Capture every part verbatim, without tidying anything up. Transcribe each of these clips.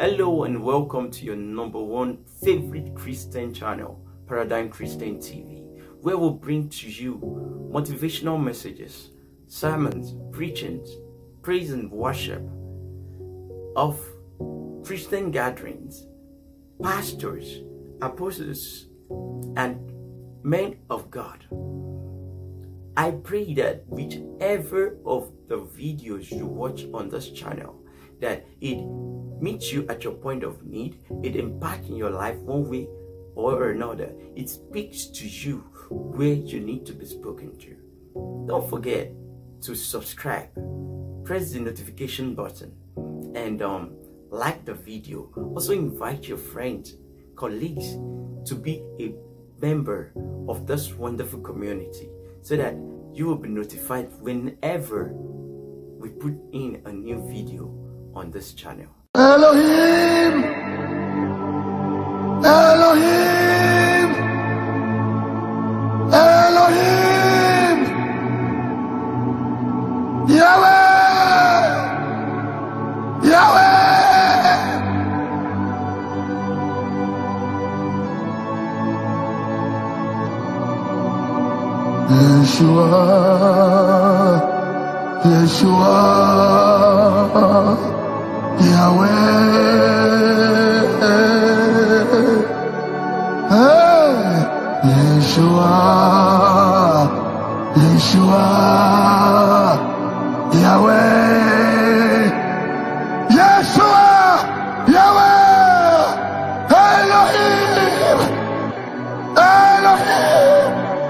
Hello and welcome to your number one favorite Christian channel, Paradigm Christian T V, where we'll bring to you motivational messages, sermons, preachings, praise and worship of Christian gatherings, pastors, apostles, and men of God. I pray that whichever of the videos you watch on this channel, that it meets you at your point of need, it impacts in your life one way or another. It speaks to you where you need to be spoken to. Don't forget to subscribe, press the notification button, and um, like the video. Also invite your friends, colleagues to be a member of this wonderful community so that you will be notified whenever we put in a new video on this channel. Elohim, Elohim, Elohim, Yahweh, Yahweh, Yeshua, Yeshua, Yahweh, hey, Yeshua, Yeshua, Yahweh, Yeshua, Yahweh, Elohim, Elohim.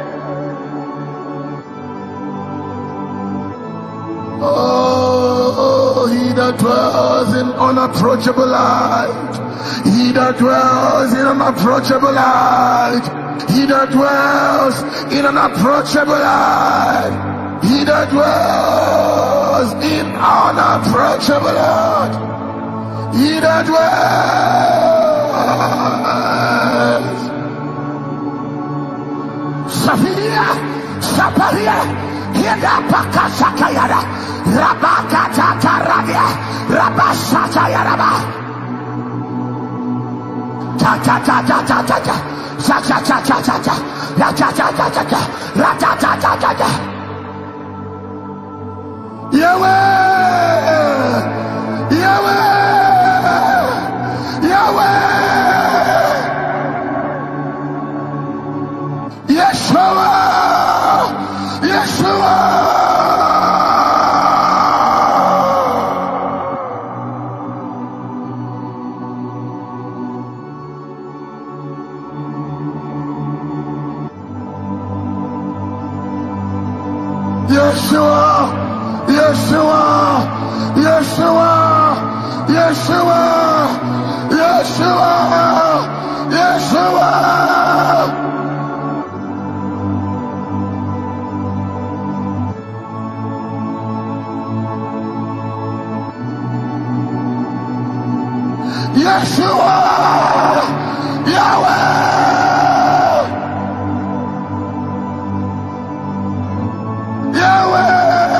Oh, he that dwells in unapproachable light, he that dwells in unapproachable light, he that dwells in unapproachable light, he that dwells in unapproachable light, he that dwells. Safiya, Saparia. Yada pakasakayada, rabakataradia, rabasatayaraba, ta ta ta ta ta ta ta, ta ta ta ta ta ta, la ta ta ta ta ta, la ta ta ta ta ta. Yahweh, Yahweh, Yahweh, Yeshua. Yeshua, Yeshua, Yeshua, Yeshua, Yeshua, Yeshua, Yeshua. Yeshua, Yahweh, Yahweh,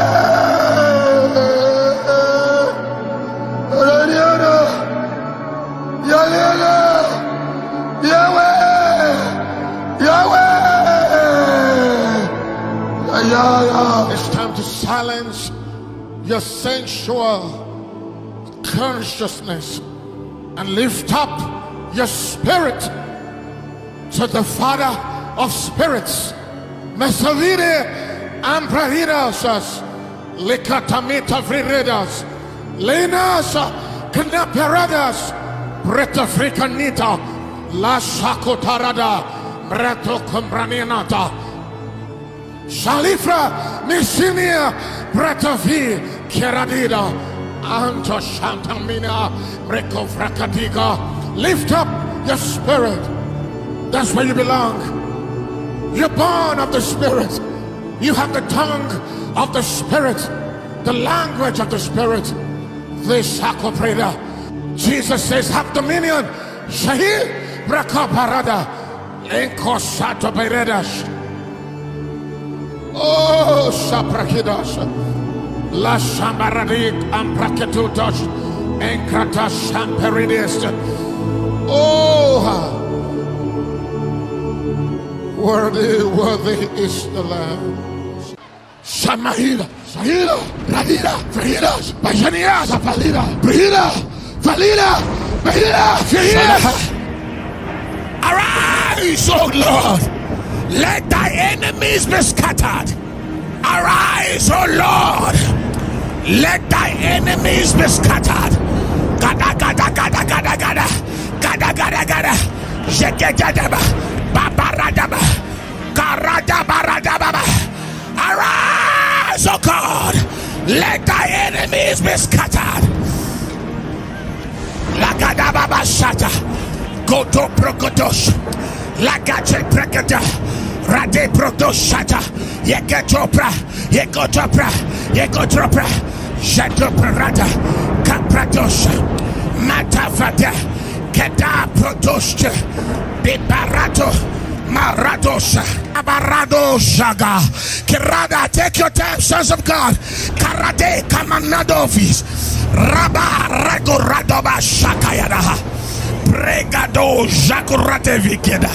Yahweh, Yahweh. It's time to silence your sensual consciousness and lift up your spirit to the Father of spirits. Mesavide ambraridas, likatamita vriredas, lenas knaperadas, breta fricanita, la shakotarada, breto combraninata, shalifra misinia, breta vi keradida. Anto Shantamina Reko Frakadiga. Lift up your spirit. That's where you belong. You're born of the Spirit. You have the tongue of the Spirit, the language of the Spirit. This Sakopreda. Jesus says, have dominion. Shahir Reka Parada. Enko Sato Beredash. Oh Saprakidash. La Shambaradik Ampraketutosh Enkrata Shamperides. Oh, worthy, worthy is the Lamb. Shamahida, Shahida, Radida, Frahida, Bajania, Zapalida, Brida, Valida, Bahida, Fahida. Arise, O Lord, let thy enemies be scattered. Arise, O Lord, let thy enemies be scattered. Gada, gada, gada, gada, gada, gada, gada, gada, Jekejadaba, Babaradaba, Karadabaradaba. Arise, O God, let thy enemies be scattered. Lagadababa Shata, Goto Prokotosh, Lagache Prekata, Rade Protoshata, Yeketopra, Yekotopra, Yekotopra, Jatoparata, Capratosha, Matavata, Keda Protosha, Bibarato. Maradosha, Abaradoshaga, Kirada, take your time, sons of God. Karade, Kamanadofis, Rabba, Ragoradoba, Shakayada, Bregado, Jakurate Vikeda,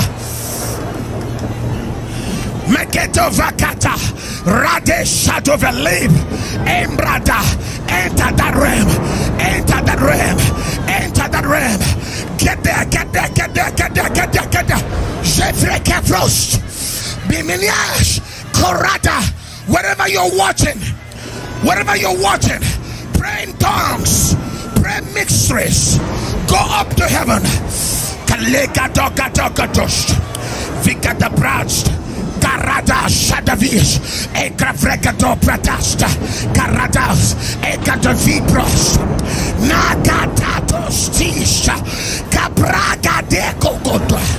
Meketo Vakata, Rade Shadow Velib, Embrada, enter that realm, enter that realm, enter that realm. Get there, get there, get there, get there, get there, get there. Jeffrey Frost, Biminiash, Korata, wherever you're watching, wherever you're watching, pray in tongues, pray mysteries, go up to heaven. Kaleka doka doka dost, Vikata Brast, Karada Shadavish, Ekrafreka do Pratasta, Karadas, Ekatavipros, Nagatatos Tisha, Capraga de Cocoto.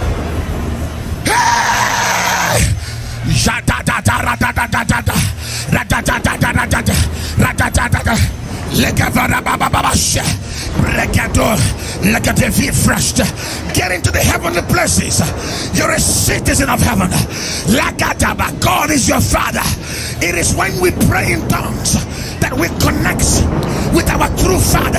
Get into the heavenly places. You're a citizen of heaven. God is your Father. It is when we pray in tongues that we connect with our true Father.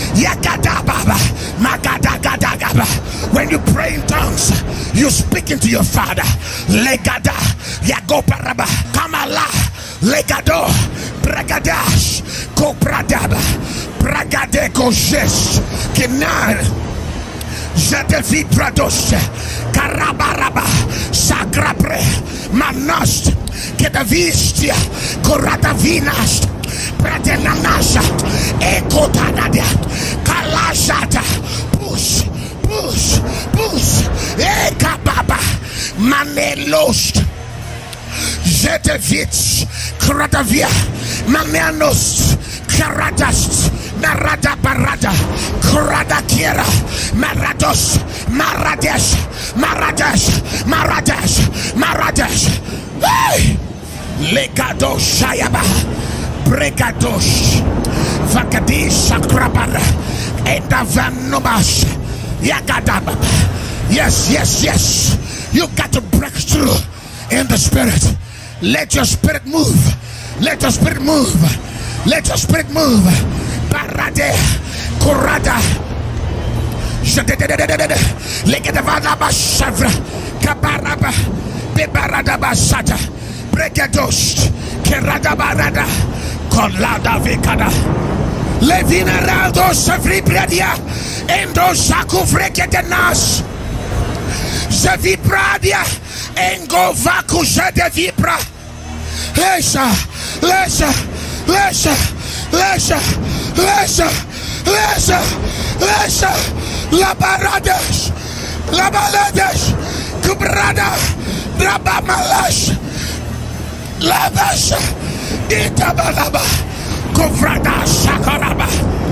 When you pray in tongues, you speak into your Father. Legada, Yagoparaba, Kamala, Legado, Bragadash, Kopradaba, Bragadeko Jesh, Kinar, Jadevi Prados, Karabaraba, Sagrabre, Manost, Kedavistia, Koradavinas, Pradenanasha, Ekotanadia, Kalashata, Push, Push, Push, Ekababa, Manelost, Jetevich, Kradavia, Mameanos, Karadas, Marada Barada, Kradakira, Marados, Maradesh, Maradesh, Maradesh, Maradesh, hey! Legado Shayaba, Bregadosh, Vakadish, Sakrabara, Endavanobash, Yagadaba. Yes, yes, yes. You got to break through in the spirit. Let your spirit move. Let your spirit move. Let your spirit move. Barade, Kurada, Legadavana Bashavra, Kabaraba, Bebarada Basata, Bregadosh, Kerada Barada, Kolada Vikada, Levina Rado Savri Bradia, Endo Saku Freketenas, Zavi Bradia, Engo Vaku Jade Vibra, Lesha, Lesha, Lesha, Lesha, Lesha, Lesha, Lesha, La Barades, La Balades, Kubrada, Rabamalash, Lavasha, Itabalaba, Kuvrada Shakaraba,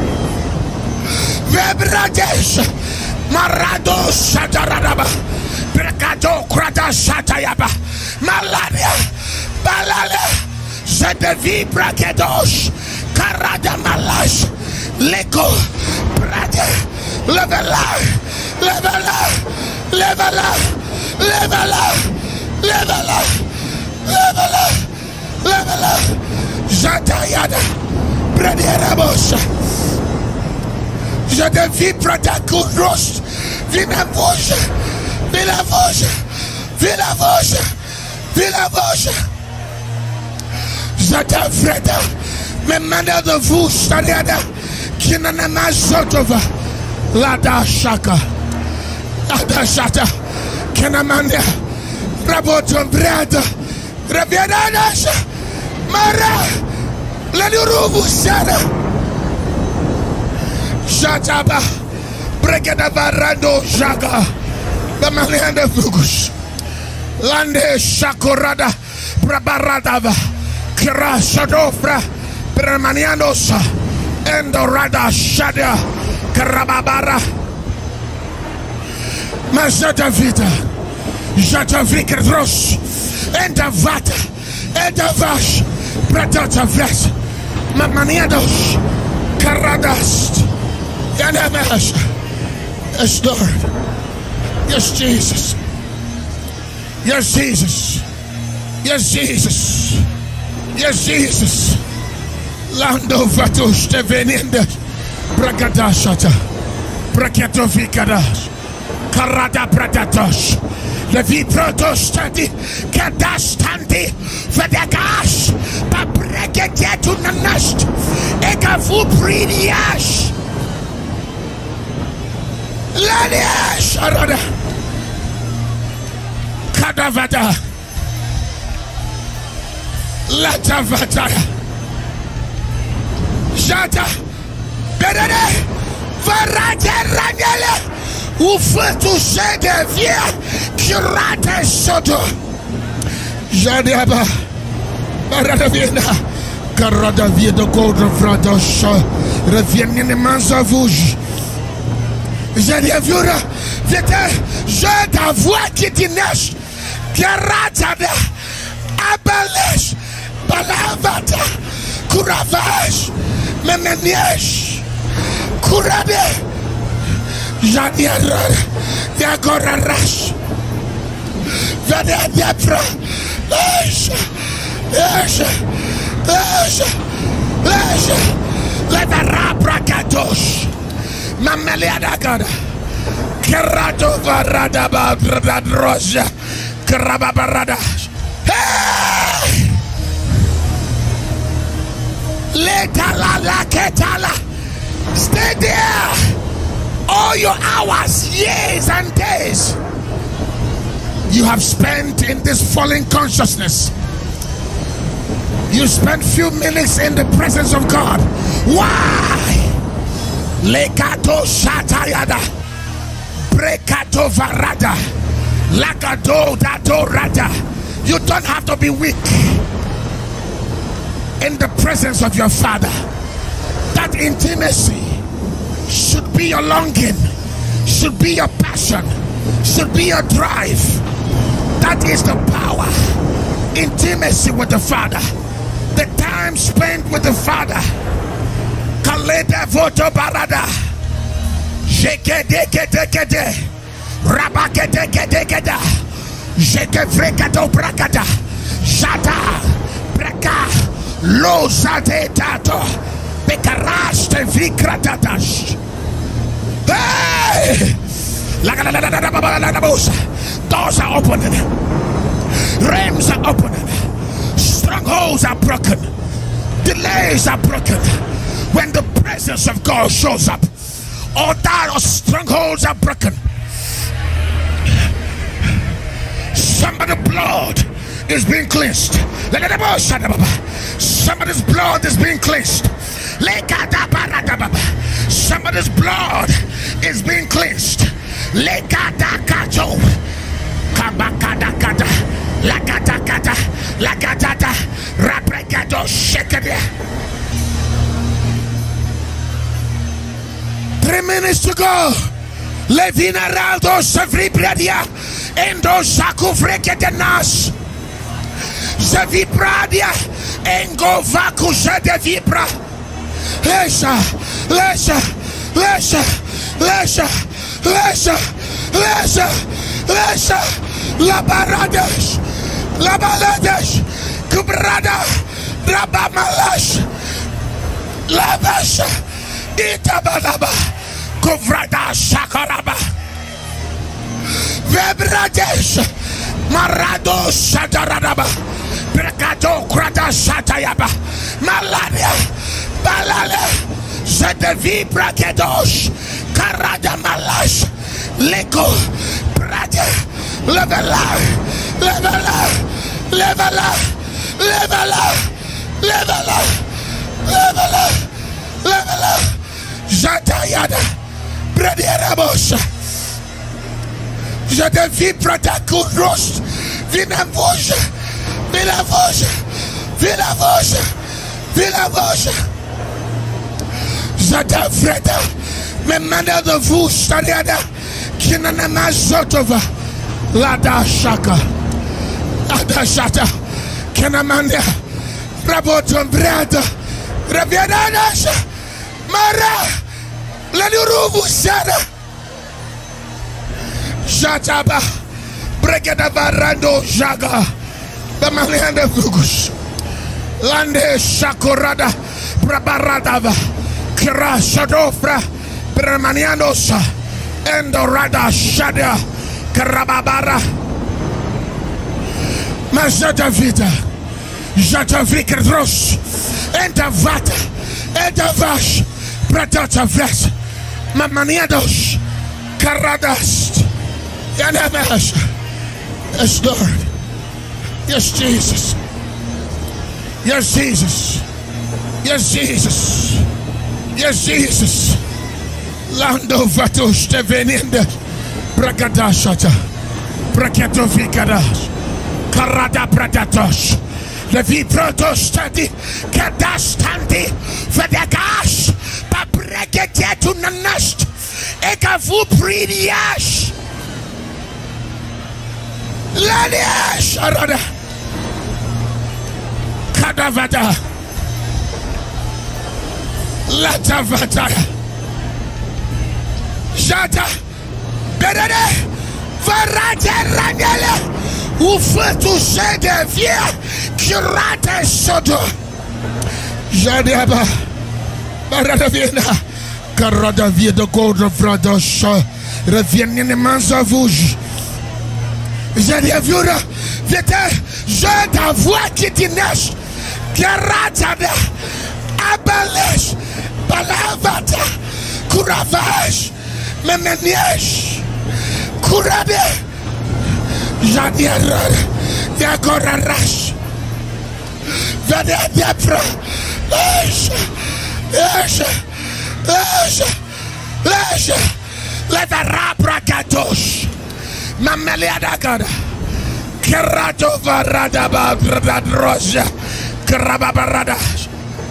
Vebrades, Marado Shataraba, Precado Krada Shatayaba, Malaria, Balala, Zedevi Brakedosh, Karada Malash, Leko, Brade, Levela, Levela, Levela, Levela, Levela, Levela, Levela, Zatayada, Bradiarabos, Je te vipre ta courroche. Vina bouche. Vina bouche. Vina bouche. Vina bouche. Je te freda. Me manda de vous, Stadiada. Kinanama Sotova. Lada Shaka. Lada Shata. Kinamanda. Raboton Brada. Rabiadasha. Mara. Lanurubu Sana. Shataba. Brekada Barando Shaka. Bamalianda Fugus. Lande Shakurada. Brabaradava. Kira Shadofra. Permanianosa. Endorada Shada. Karababara. Mazata Vita. Jata Vikadros. Enta Vata. Enta Vash. Pratata Ves. Mamaniados. Karadast. Yanamash. Yes, Lord. Yes, Jesus. Yes, Jesus. Yes, Jesus. Yes, Jesus. Lando Vatos te venende. Prakadashata. Prakatovikadash. Karada Pratatos. Levi Protostati. Kadastanti. Vedagash. Babreketu Nanast. Ekavu Priniash. Laniash. Arada. Kadavada. Latavata. Shata. Bedade. Varate Rangele. Où fait toucher des vieux qui ratent soto. Jadiaba. Baradavina. Karadavia de Godre Frados. Reviennent les mains à vous. Jadiavura. Je ta voix qui t'inèche. Karatada. Abalesh. Balavata. Kuravage. Memenièche. Kurade. Jadiara, Yagora Rash, Vadiapra, Asha, Asha, Asha, Asha, Levarabra Katosh, Mameliada Gada, Kerato Varada Badroja, Karababaradash, hey! Letala la Ketala, stay there. All your hours, years and days you have spent in this fallen consciousness. You spent few minutes in the presence of God. Why? Lekato shatayada. Brekato varada. Lakado dato rada. You don't have to be weak in the presence of your Father. That intimacy should be your longing, should be your passion, should be your drive. That is the power. Intimacy with the Father. The time spent with the Father. Kaleda voto barada. Jeke deke deke de. Rabake deke deke da. Jeke frekato brakata. Shata. Braka. Lo zate tato. Bekarash te vikratatash. Hey! Doors are opening. Realms are opening. Strongholds are broken. Delays are broken. When the presence of God shows up, all that strongholds are broken. Somebody's blood is being cleansed. Somebody's blood is being cleansed. Somebody's blood is being cleansed. Lekadakato. Kabakadakata. Lakatakata. Lakatata. Raprekado shekade. Three minutes to go. Levina Raldo Savribradia. Endo Sakufreke de Nas. Zavibradia. Engo Vakusha de Vibra. Lesha, Lesha, Lesha, Lesha, Lesha, Lesha, Lesha, La Baradesh, La Baladesh, Kubrada, Rabamalash, Lavasha, Itabalaba, Kovrada Shakaraba Vebradesh Marado Shataradaba Brekato Krada Shatayaba Malaria Balale Zedevi Brakedosh Karada Malash Leko Brade Levela Levela Levela Levela Levela Levela Levela Jatayada Brederabosha Je te vis protacuros Vina voja Vina voja Vina voja Vina voja Zata freda Me manda de vous Stadiada Kinana Mazotova Lada Shaka Lada Shata Kinamanda Raboton Brada Rabiadasha Mara Lanurubu Sana Jataba Bregada Barando Jaga Bamalianda Fugus Lande Shakorada Brabaradava Kira Shadofra Bramanianosa Endorada Shada Karababara Mazata Vita Jata Vikadros Enta Vata Enta Vash Pratata Ves Mamaniados Karadas Yanamash. Yes, Lord. Yes, Jesus. Yes, Jesus. Yes, Jesus. Yes, Jesus. Lando Vatos Teveninde Prakadashata Prakato Vikadas Karada Pradatos Levi Protostati Kadastanti Fedegash Papreketu Nanast Ekavu Pridiash Ladiash Arada Kadavada Latavata Jata Bedade Varate Randele Ouvre toucher des vieux qui ratent soto. Jadiaba Baradavina Karadavia de Godre Vradosh reviennent les mains à vous. Jadiavura Vete je ta voix qui t'inèche Karatada Abalesh Balavata Kuravage Memenièche Kurabe Jadiarad Yakorarash Vadiapra Esha Esha Esha Esha Let the rapra katosh Mameliadakada Kerato Varadaba Radroja Karababaradash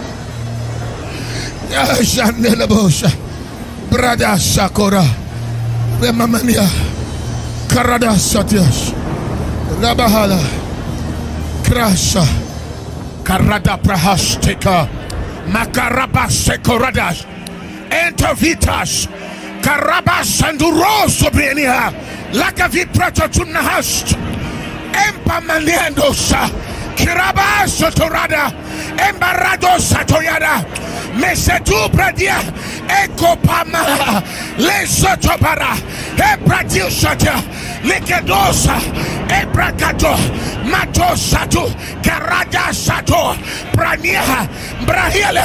Yashanelabosha Brada Sakora Remamania Karada Satyas Rabahala Krasha Karada Prahastika Makaraba Sekoradas Entovitas Karabas and Rosso Brenia Lakavi Pratotunahast Empamaliandosa Kirabas Torada Embarados Satoyada Mesetu Pradia Eko Pama Lesotopara Ebratil Shata Likedosa Ebrakato Mato Sato Karada Sato Prania Brahila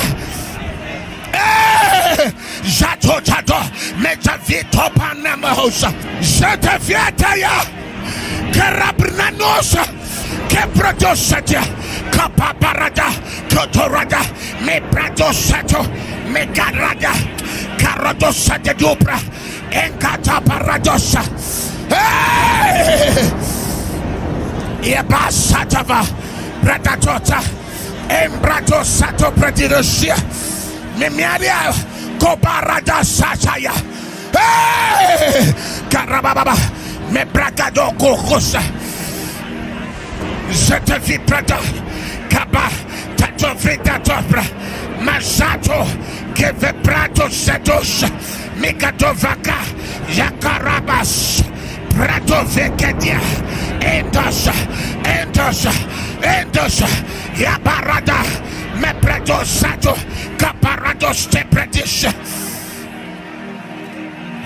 Jato Tato Metavito Panamahosa Jata Viataya Karabranosa Kepradosatia Kapaparada Kotorada Mepradosato Megarada Karadosa de Dupra Enkata Paradosa Yabasatava Pradatota Embradosato Pradirosia Memialia Kobarada Sataya Karababa Mebragado Kokosa Zeta Viprada Kaba Tato Vrita Topra Masato Keveprato Setos Mikadovaka Yakarabas Prato Vekedia Endos Endos Endos Yabarada Mepredo Sato Caparados Tepredish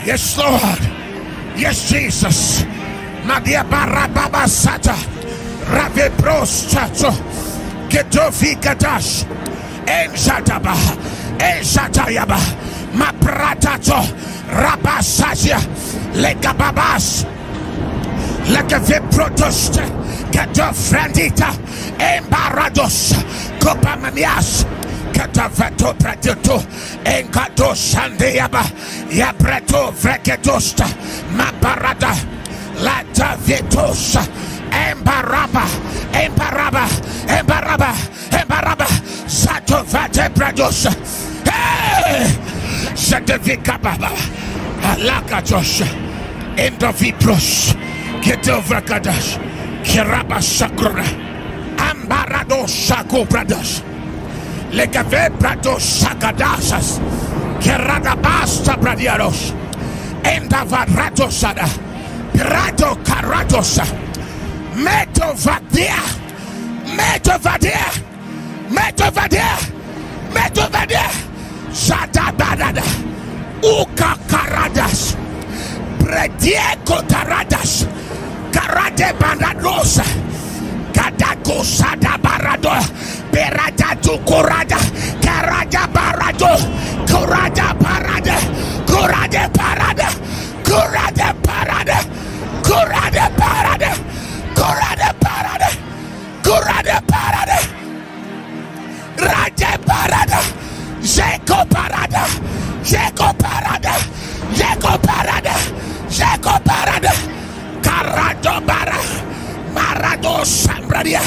Yes, Lord. Yes, Jesus. Madia Barababa Sata. Rave Bros Chacho. Getofi Gadash. En Shataba. En Shatayaba. Mapratato. Rabasazia. Legababas. Legave Protost. Geto Frandita. Embarados. Copamanias. Catavato Prato. Encato Sandeaba. Yapreto Vrekedosta. Maparada. Lata Vetosa. Embaraba. Embaraba. Embaraba. Embaraba. Sato Vate Pradosa. Hey! Satavika Baba. Alakatos. Endovipros. Ketovrakadash. Kiraba Sakura. Ambarado Sako Pradas. Legave Prados Sakadasas. Kerada Basta Bradiaros. Endavarato Sada. Pirato Karatosa. Meto Vadia. Meto Vadia. Meto Vadia. Meto Vadia. Sata Barada. Uka Karadas. Predieko Taradas. Karate Banadosa. Kadako Sada Barado. Berada tu Kurada. Karada Barado. Kurada Parada. Kurada Parada. Kurada Parada. Kurada Parada. Kurada Parada. Kurada Parada. Rade Parada. Zeko Parada. Zeko Parada. Zeko Parada. Zeko Parada. Karado Bara. Marado Sambradia.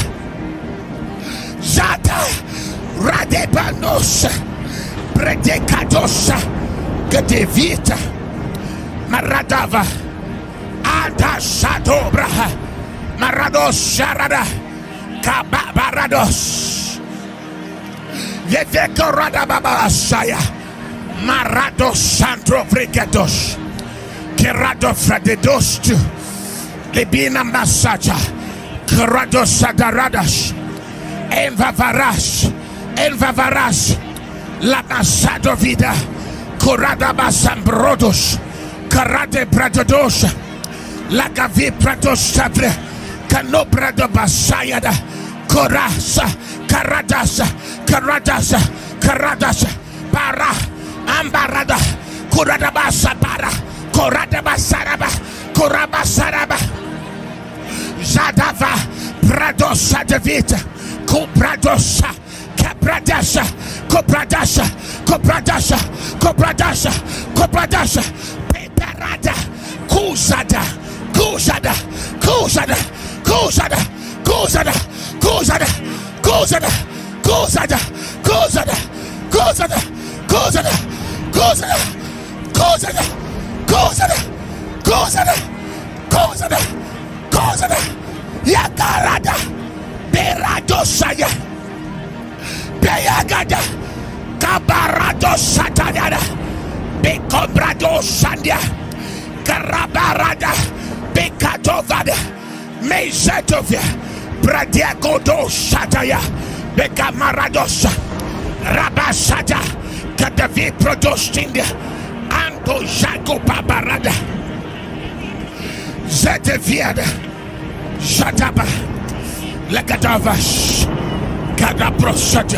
Zata. Radebanos. Predecadosa. Gedevita. Maradava. Ada Sadobra. Marados Sharada. Kababarados. Yeveko Radababa Saya. Marados Sandro Frigados. Kerado Fradedostu. Libina Masaja. Kerado Sagaradas. Envavaras. Envavaras. La Masado Vida. Korada Basambrodos. Karate Pradodos. La Gavi Prados Sabre. Kano Prado Basayada. Korasa. Karadasa. Karadasa. Karadasa. Para. Ambarada. Korada Basabara. Korada Basaraba. Koraba Saraba. Zadava. Pradosa Devita. Kopradosa. Kapradasha. Kopradasha. Kopradasha. Kopradasha. Kopradasha. Peperada. Kuzada. Kuzada. Kuzada. Kuzada. Kuzada. Kuzada. Kuzada. Kuzada. Kuzada. Kuzada. Kuzada. Kuzada. Kuzada. Kuzada. Kuzada. Kuzada. Kuzada. Yakarada. Beradosaya. Beyagada. Kabarado Satayada. Bekombrado Sandia. Karabarada. Bekatovada. Mezetovia. Bradiagodo Sataya. Bekamaradosa. Rabasata. Kadavi Prodostindia. Anto Jago Babarada. Zeteviada. Shataba. Lekatavas. Kadabrosata.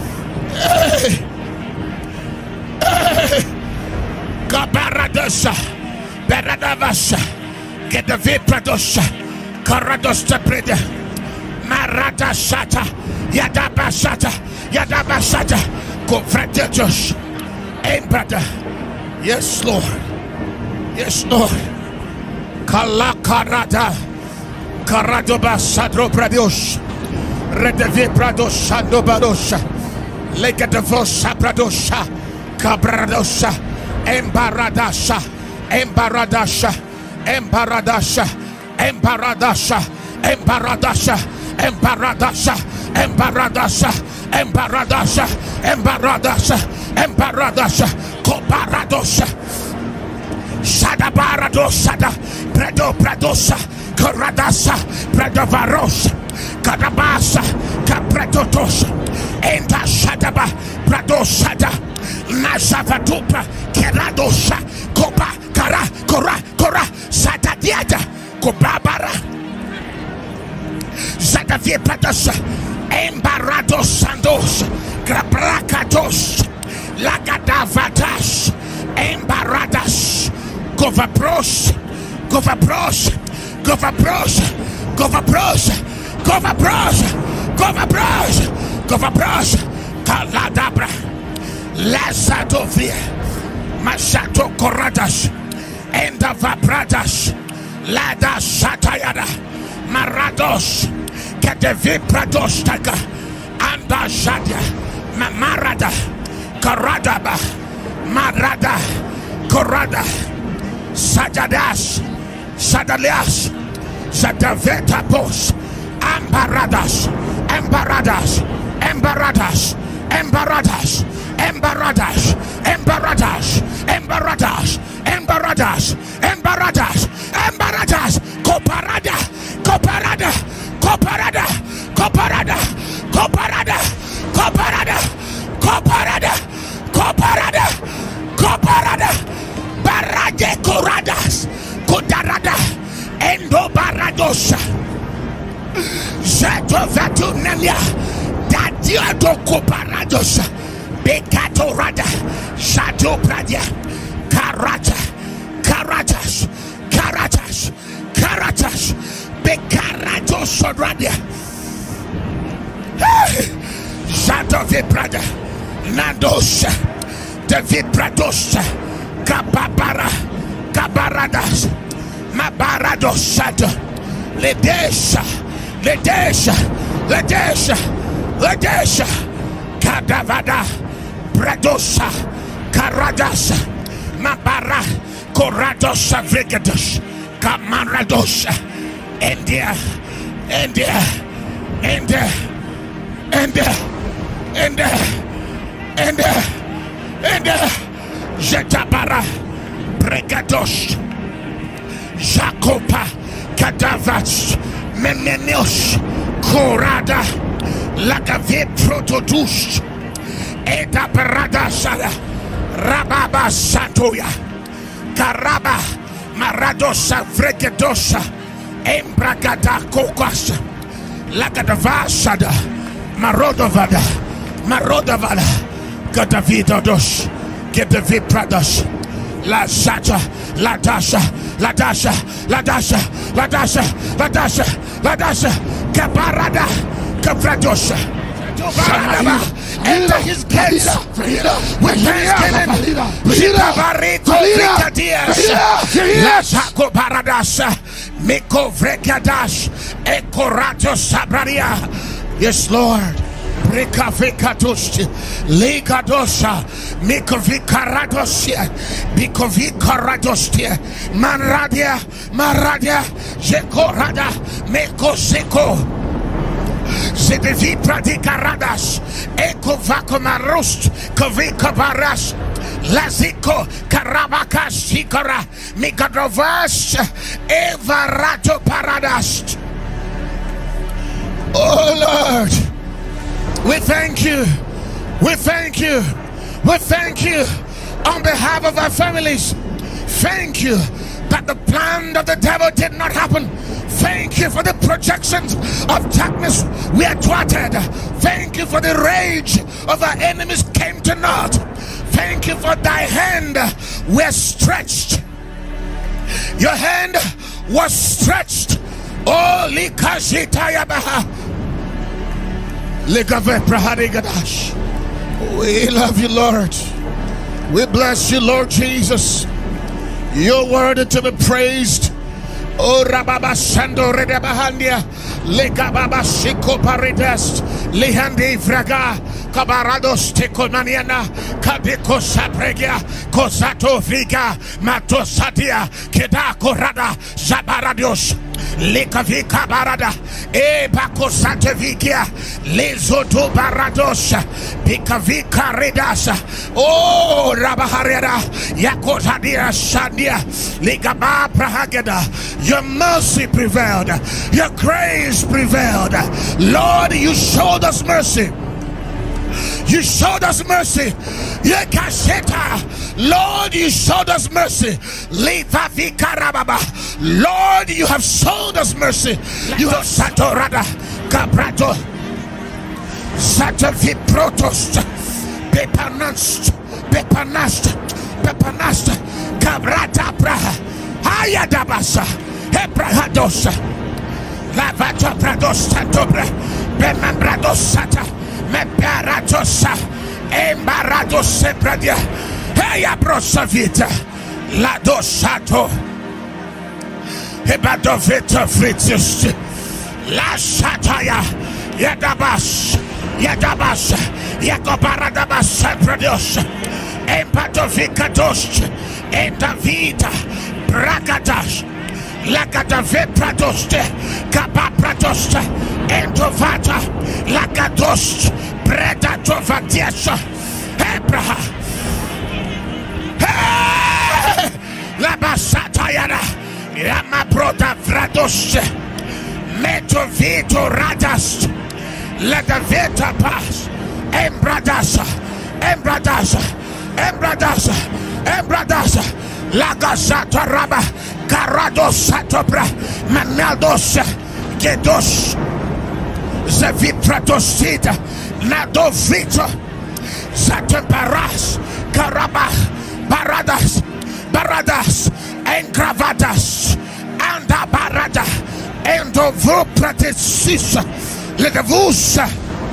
Kabaradosa. Beradavasa. Kadavi Pradosa. Karadosta Preda. Marata Sata. Yadabasata. Yadabasata. Confratados. Embrada. Yes, Lord. Yes, Lord. Kalakarada. Karadoba Sadro Prados. Redevi Prados Sandobadosa. Legadavosa Pradosa. Cabradosa. Embaradasa. Embaradasa. Embaradasa. Embaradasa. Embaradasa. Embaradasa. Embaradasa. Embaradasa. Embaradasa. Embaradasa. Coparadosa. Sadabaradosa. Predo Pradosa. Coradasa. Predovarosa. Cadabasa. Capretotosa. Enta Sadaba. Pradosada. Nazavatupa. Keradosa. Copa. kara kora kora satadiata kobabara Zadavie pratos embarados sandos grabrakatos lagadavatas embaradas govapros govapros govapros govapros govapros govapros govapros kaladabra lazadovia masato koradas endavabradas lada satayada Marados, Kadevi Prados Taka, Anda Shadia, Mamarada, Karadaba, Marada, Korada, Sajadas, Sadalias, Sadaveta Pos, Ambaradas, Embaradas, Embaradas, Embaradas, Embaradas, Embaradas, Embaradas, Embaradas, Embaradas, Embaradas, Coparada, Coparada, Coparada, Coparada, Coparada, Coparada, Coparada, Coparada, Coparada, Barade Coradas, Cotarada, Endo Baradosa, Zato Vatu Nelia, Dadiato Coparadosa, Becato Rada, Shato Pradia, Karata, Karatas, Karatas, Karatas, Becarato Sodradia, Shato Vibrada, Nados, David Brados, Capabara, Cabaradas, Mabarados Shato, Ledesha, Ledesha, Ledesha, Ledesha, Cadavada, Bradosa, Caradas, Mabara, Corados, Vrigados, Camarados, India, India, India, India, India, India, India, Jetabara, Bregados, Jacopa, Cadavas, Menenios, Corada, Lagave Protodus, Eta Parada Sala, Rababa Santoya, Caraba, Maradosa, Vregedosa, Embragada Coquas, Lagadavasada, Marodovada, Marodavada, Gadavidos, Gedavi Prados, La Sata, La Dasha, La Dasha, La Dasha, La Dasha, La Dasha, La Dasha, Caparada, Capradosa. Enter his gates with thanksgiving. Ritabarito Vricadias, Lasako Paradas, Miko Vricadash, Ekorato Sabraria. Yes, Lord. Rikavikatus, Ligadosa, Mikovicaradosia, Bikovicaradosia, Manradia, Maradia, Jekorada, Mekoseko. Zedevi Pradikaradas, Eko Vakomarust, Kovika Baras, Laziko, Karabakas, Hikara, Mikadovas, Evarato Paradas. Oh Lord, we thank you, we thank you, we thank you on behalf of our families. Thank you that the plan of the devil did not happen. Thank you for the projections of darkness we are thwarted. Thank you for the rage of our enemies came to naught. Thank you for thy hand was stretched. Your hand was stretched. Oh, Likashitayabaha. Ligave Prahadigadash. We love you, Lord. We bless you, Lord Jesus. You're worthy to be praised. Oh, Rababa Sando Redabahandia, Legababa Shiko Paridest, Lihandi Vraga, Cabarados Teconaniana, Cabiko Sapregia, Cosato Viga, Matosatia, Keda Corada, Zabaradios, Lekavika Barada, E Bacosate Vigia, Lesoto Barados, Picavika Redasa, Oh, Rabahariada, Yakotadia Sandia, Ligaba Prahagada. Your mercy prevailed, your grace prevailed. Lord, you showed us mercy. You showed us mercy. Lord, you showed us mercy. Lord, you have showed us mercy. You have satorada cabrato sataviprotos pepanast pepanast pepanast cabrata praha ayadabasa hebrahadosa lavata prados satobra bemambrados sata meparatosa embarados sepradia heya prosavita la dosato hebadovita fritus la sataya yadabas yadabas yakobaradabas sepradios empatovicados entavita bragadas Lagadafe pradoste, kapapradoste, entovata, lagados, breda tovatiesa, Abraha, la basata yana, yama broda vradoste, metovito radas, lagaveta pas, embradasa, embradasa, embradasa, embradasa, lagasata raba. Carados satobra manados gedos zevitratosita nadovito satembaras caraba baradas baradas engravadas anda barada endovo pratesis legavusa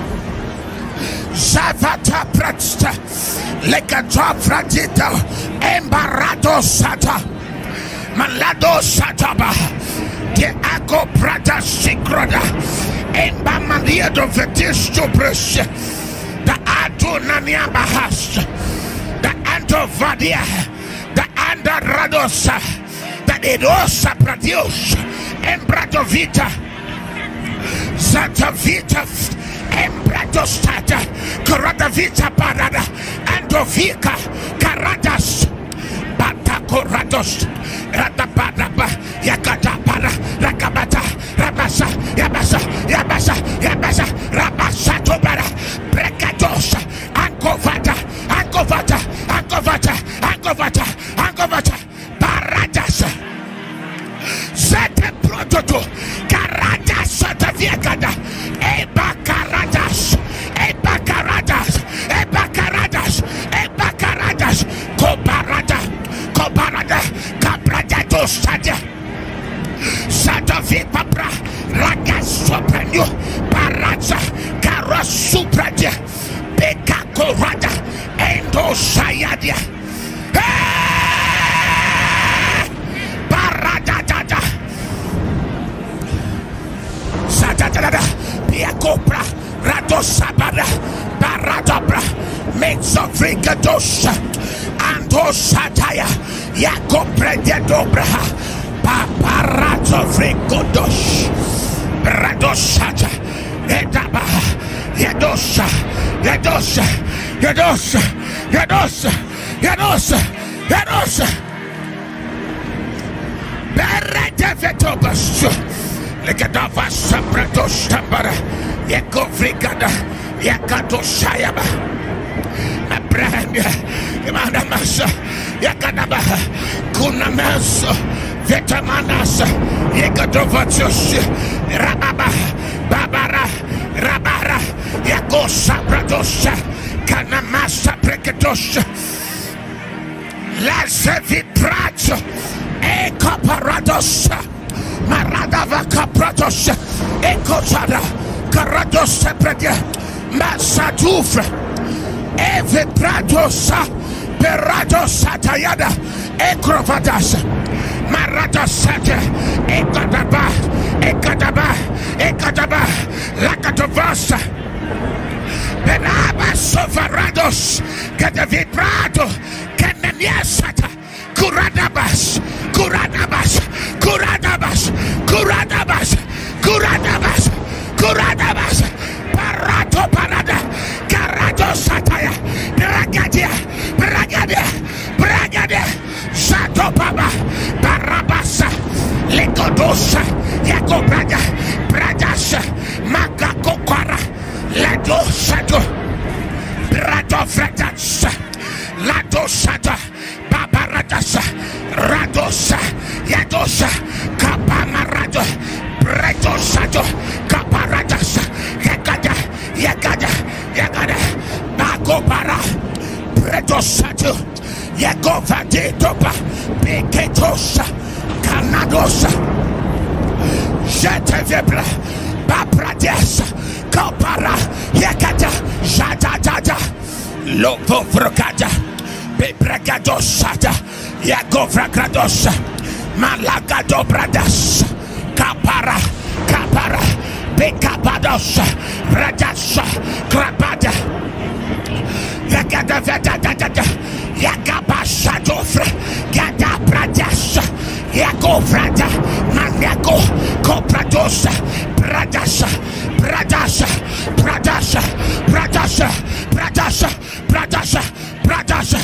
zavata pratsta legadovradita embarado sata Malado Sataba, the Ako Prata Sigroda, and Bamalia do Vetisto Brush, the Adonania Bahas, the Antovadia, the Andaradosa, the Edosa Pradios, and Bratovita, Zatavita, and Bratostata, Caradavita Parada, Andovica, Caradas, Batacorados. Ratapadaba, Yakatapara, Rakabata, Rabasa, Yabasa, Yabasa, Yabasa, Rabasa Tobara, Brecadosa, Ankovata, Ankovata, Ankovata, Ankovata, Ankovata, Paradas, Sete Prototo, Caradas, Santa Viagada, Eba Caradas, Eba Caradas, Eba Caradas, Eba Caradas, Coparada, Coparada, Sadia Sata Vipapra Raga Soprano Paraza Cara Supradia Beka Corada Endo Sayadia Parada Dada Sata Dada Piacopra Rato Sabada Baradabra Mezofrigadosa Ando Sataya Yakopre dobra Paparato Frigodos Radosata Edaba Yadosa Yadosa Yadosa Yadosa Yadosa Yadosa Berete Vetobas Legadava Sabrados Tambara Yakovrigada Yakato Sayaba Abraham Yamanamasa Yakanaba Kunamas Vetamanas Yakadovatos Rababa Babara Rabara Yakosa Bradosa Kanamasa Preketos Lasevi Prato Ekaparados Maradava Capratos Ekosada Carados Predia Masatufra Eve Pradosa Perados Satayada Ekrovadas Marata Sata Ekadaba Ekadaba Ekadaba Lakatovasa Benaba Sovarados Kadavid Prado Kanania Sata Kuradabas Kuradabas Kuradabas Kuradabas Kuradabas Kuradabas Parato Parada Karado Sataya Bragadia Bragadia Bragadia Sato Baba Barabasa Lekodosa Yako Braga Bradasha Makakokara Lado Sato Brado Fredas, Ladosada, Babaradas, Radosa, Yadosa, Kapamarado, Bredosado, Kaparadas, Yagada, Yagada, Yagada, Bagobara, Bredosado, Yagovade Topa, Beketosa, Kanadosa, Jetevebra, Babrades, Kapara, Yagada, Jadada, Lopo Vrokada, Bebragadosada, Yagovragradosa, Malagado Bradas, Kapara, Kapara, Bekabadosa, Bradasa, Krabada, Yagada Vedada, Yagabashadofra, Gada Bradasa, Yagovrada, Maniago, Copradosa, Bradasa, Bradasa, Bradasa, Bradasa, Bradasa, Bradasa, Bradasa,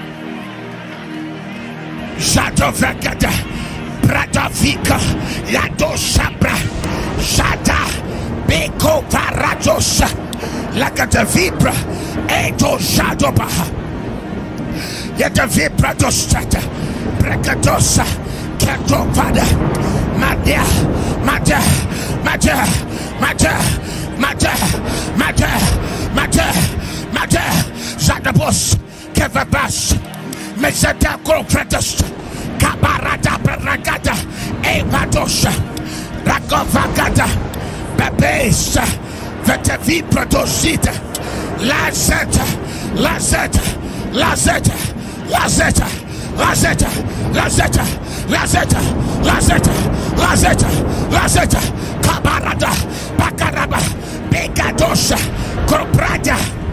Jadovagada, Bradavika, Yadosabra, Jada, Beko Varadosa, Lagada Vibra, Edo Jadobaha, Yada Vibra Dostata, Bragadosa, Katovada, Madia, Madia, Madia, Madia, Madia, Madia, Madia, Madia, Zadabos, Kevabas, Mesada Gofrados, Kabarada Bragada, Evadosa, Ragovagada, Babesa, Vetavi Prodosita, Lazeta, Lazeta, Lazeta, Lazeta, Lazeta, Lazeta, Lazeta, Lazeta, Lazeta, Lazeta, Kabarada, Bakaraba, Begadosa, Cobrada,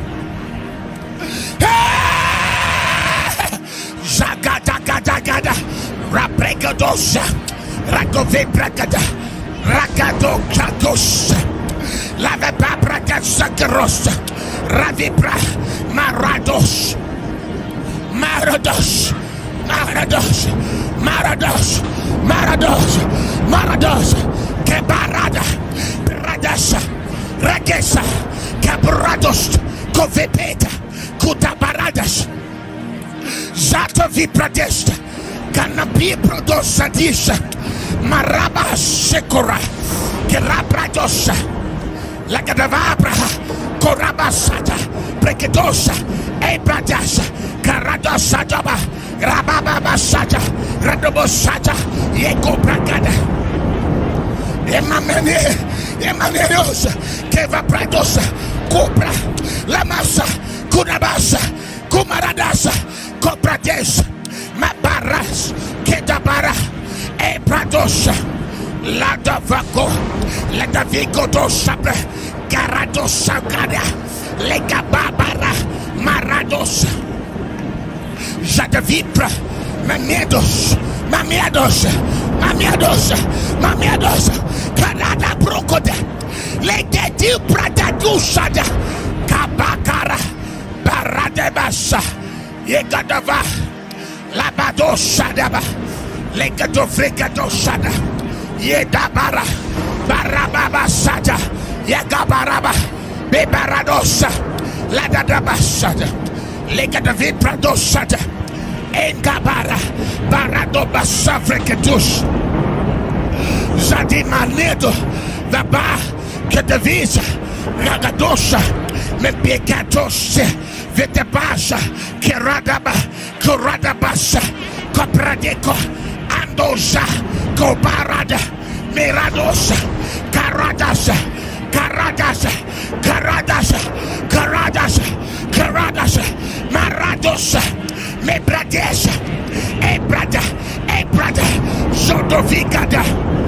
Zagada Gada Gada, Rabregadosa, Rakove Bragada, Rakado Kratos, Lave Babraga Sakaros, Ravibra, Marados, Marados, Marados, Marados, Marados, Marados, Kebarada, Bradasa, Regesa, Cabrados, Covepeta, Kutabaradas, Zata Vipradesta, Canapi Prodosadisha, Maraba Sekora, Kerabradosa, Lagadavabra, Korabasata, Brekedosa, Ebradasa, Karadosataba, Rababa Sata, Radobosata, Yeko Bragada, Emamene, Emanerosa, Keva Bradosa, Cobra, Lamasa, Kunabasa, Kumaradasa, Cobrades, Mabaras, Kedabara, Ebradosa, Ladavaco, Ladavico dosabre, Garadosa Gada, Legababara, Maradosa, Jadavipra, Mamedos, Mamedos, Mamedos, Mamedos, Canada Brocoda, Legadi Prada Dusada, Kabakara, Baradebasa, Yegadava, Labadosadaba, Legadofricadosada, Yedabara, Barababa Sada, Yagabaraba, Bebaradosa, Ladadabasada, Legadavipradosada, Engabara, Baradobasa Frecatus, Zadimanedo, Vaba, Kedavisa, Ragadosa, Mempicatos, Vitebasa, Keradaba, Koradabasa, Copradeco, Andosa, Cobarada, Miradosa, Caradasa, Caradasa, Caradasa, Caradasa, Caradasa, Maradosa, Mebradesa, Ebrada, Ebrada, Zodovigada,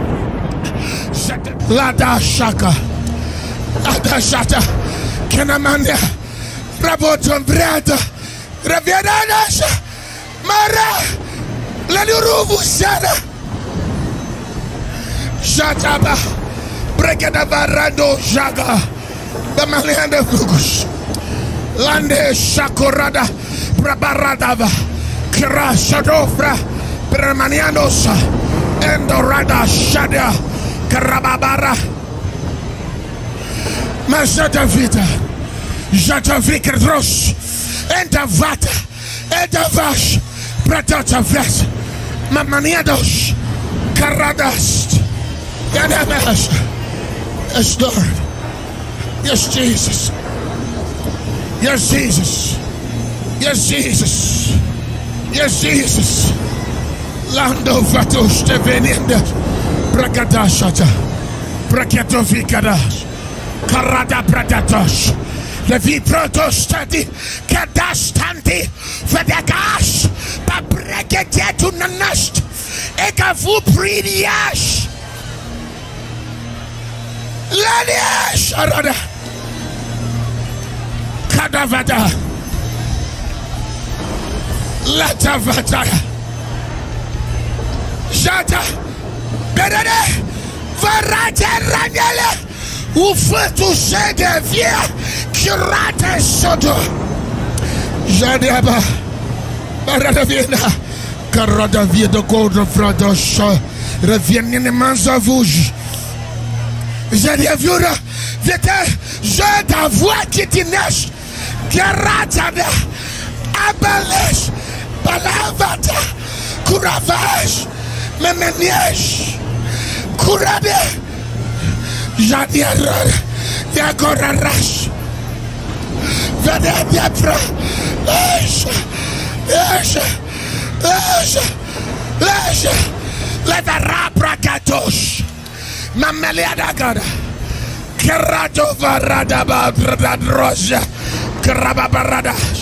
Lada Shaka, Lada Shata, Kenamanda, Raboton Brada, Ravianas, Mara, Lalurubu Sana, Shataba, Bregadava Jaga, the Malianda Fugus, Lande Shakorada, Brabaradava, Kira Shadofra, Permanianosa, Endorada Shada, Karababara, Masada Vita, Jatavikadros, Entavata, Entavash, Pratatavat, Mamaniados, Karadas, Yadabash. Yes, Lord. Yes, Jesus. Yes, Jesus. Yes, Jesus. Yes, Jesus. Lando Vatos Tevenenda, Prakadashata, Prakatovikadash, Karada Pradatos. Levi protostati kadastanti fedagash babreketetu nanast ekavu pridiash ladiash arada kadavada latavada jata bedade varate rangele ou fait toucher des vieux qui ratent soto. Jadiaba, Baradavina, Karadavia de Godre Fradosh, reviennent les mains à vous. Jadiavura, vite, je t'avoue qui t'inèche, Karatada, Abalesh, Balavata, Kuravage, Memenièche, Kurabe. Jadiarra, Yagorash, Vadadiatra, Asha, Asha, Asha, Asha, Levarabra Katosh, Mameliadagada, Kerato Varadaba, Radroja, Karababaradas,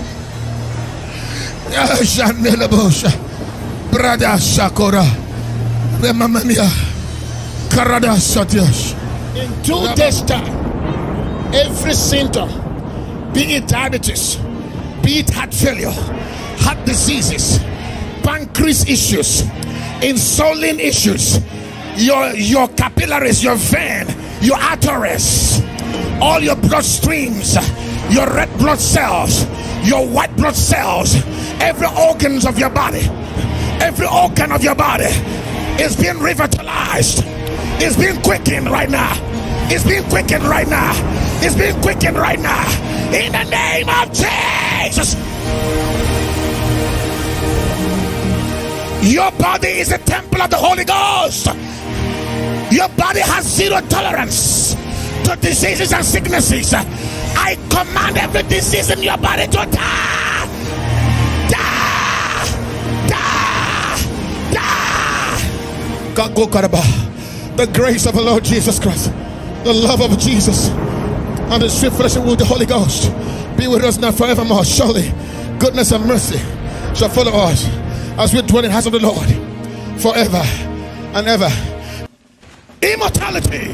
Shanelabosha, Brada Sakura, Remamania, Karada Satyas. In two days' time, every symptom, be it diabetes, be it heart failure, heart diseases, pancreas issues, insulin issues, your your capillaries, your vein, your arteries, all your blood streams, your red blood cells, your white blood cells, every organs of your body, every organ of your body is being revitalized. It's being quickened right now. It's being quickened right now. It's being quickened right now. In the name of Jesus. Your body is a temple of the Holy Ghost. Your body has zero tolerance to diseases and sicknesses. I command every disease in your body to die. Die. Die. Die. God go Karaba. The grace of the Lord Jesus Christ, the love of Jesus, and the swift fellowship with the Holy Ghost be with us now forevermore. Surely goodness and mercy shall follow us as we dwell in the house of the Lord forever and ever. Immortality,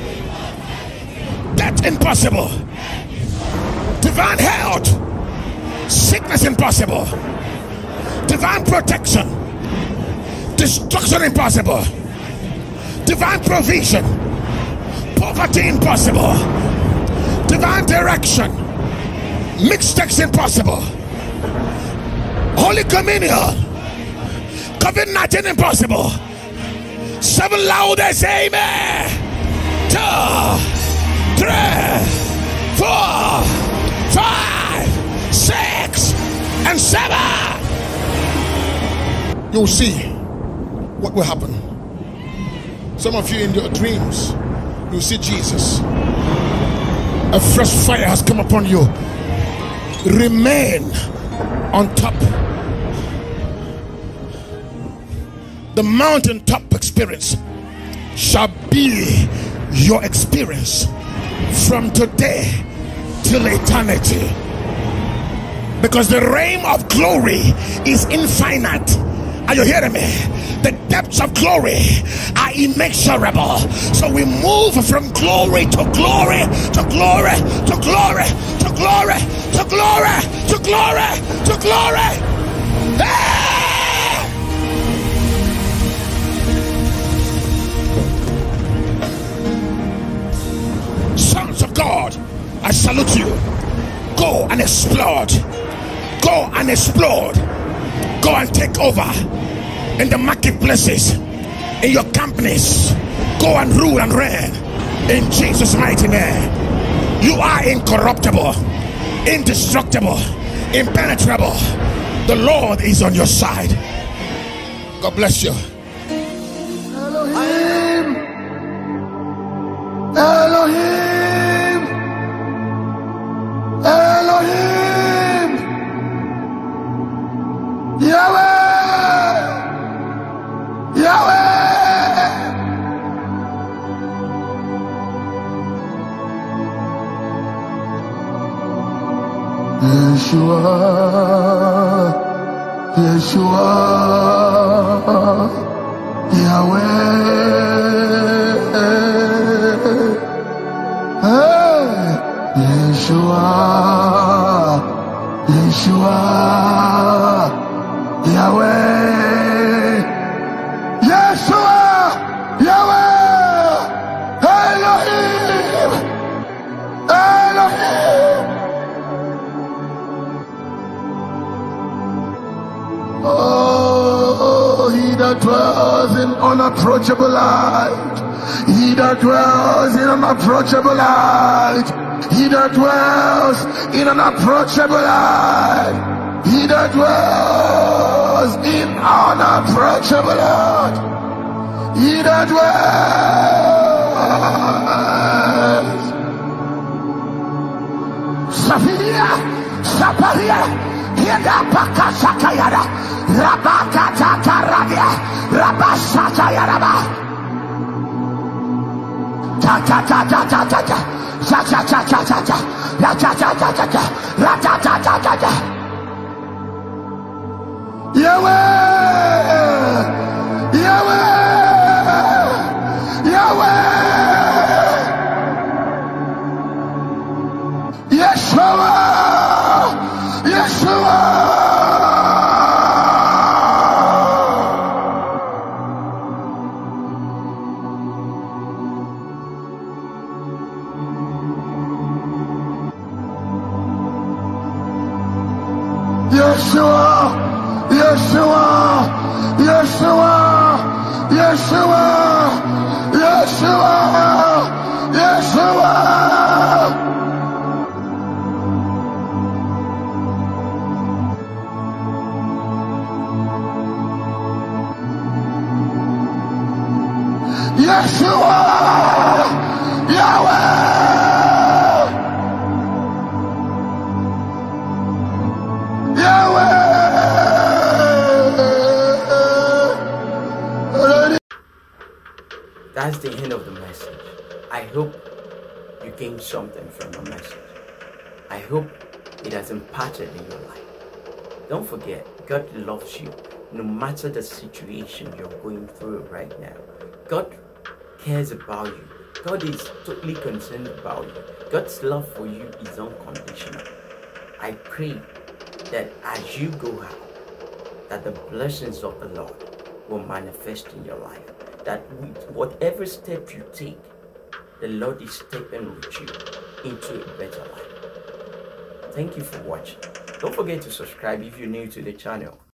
death impossible, divine health, sickness impossible, divine protection, destruction impossible, divine provision, poverty impossible, divine direction, mistakes impossible, Holy Communion, COVID nineteen impossible. Seven loudest amen. Two, three, four, five, six, and seven. You'll see what will happen. Some of you in your dreams, you see Jesus. A fresh fire has come upon you. Remain on top. The mountaintop experience shall be your experience from today till eternity. Because the realm of glory is infinite. Are you hearing me? The depths of glory are immeasurable. So we move from glory to glory to glory to glory to glory to glory to glory to glory. Hey! Sons of God, I salute you. Go and explode. Go and explode. Go and take over in the marketplaces, in your companies. Go and rule and reign in Jesus' mighty name. You are incorruptible, indestructible, impenetrable. The Lord is on your side. God bless you. Elohim, Elohim, Elohim, Yahweh, Yahweh. Yeshua, Yeshua, Yahweh, hey. Yeshua, Yeshua, Yahweh, Yeshua, Yahweh, Elohim, Elohim. Oh, he that dwells in unapproachable light, he that dwells in unapproachable light, he that dwells in unapproachable light, he that dwells in unapproachable light, he that dwells. Safiria, Saparia. Yada pakasakayada, rabakataradia, rabasakayada, ta ta ta ta ta ta ta, ta ta ta ta ta ta, ta ta ta ta ta ta, ta ta ta ta ta ta. Yahweh, Yahweh, Yahweh, Yeshua. Yeshua, Yeshua, Yeshua, Yeshua, Yeshua, Yeshua, Yeshua. Yeshua, Yahweh, Yahweh. That's the end of the message. I hope you gained something from the message. I hope it has impacted in your life. Don't forget, God loves you no matter the situation you're going through right now. God cares about you. God is totally concerned about you. God's love for you is unconditional. I pray that as you go out, that the blessings of the Lord will manifest in your life. That with whatever step you take, the Lord is stepping with you into a better life. Thank you for watching. Don't forget to subscribe if you're new to the channel.